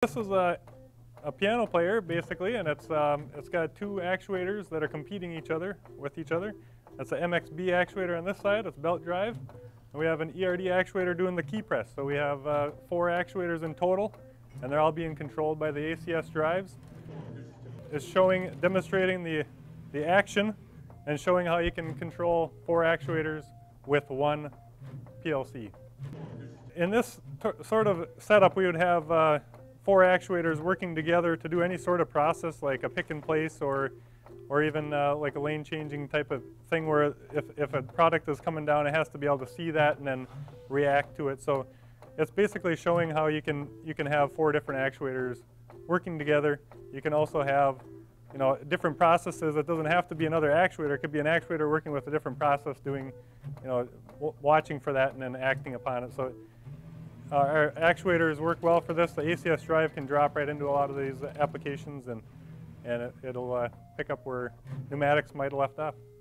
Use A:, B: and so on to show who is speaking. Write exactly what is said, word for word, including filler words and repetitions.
A: This is a, a piano player, basically, and it's, um, it's got two actuators that are competing each other with each other. That's an M X B actuator on this side, it's belt drive. And we have an E R D actuator doing the key press. So we have uh, four actuators in total, and they're all being controlled by the A C S drives. It's showing, demonstrating the, the action and showing how you can control four actuators with one P L C. In this sort of setup, we would have uh, four actuators working together to do any sort of process, like a pick and place or, or even uh, like a lane changing type of thing where if, if a product is coming down, it has to be able to see that and then react to it. So it's basically showing how you can, you can have four different actuators working together. You can also have, you know, different processes. It doesn't have to be another actuator. It could be an actuator working with a different process, doing, you know, w watching for that and then acting upon it. So uh, our actuators work well for this. The A C S drive can drop right into a lot of these applications, and, and it, it'll uh, pick up where pneumatics might have left off.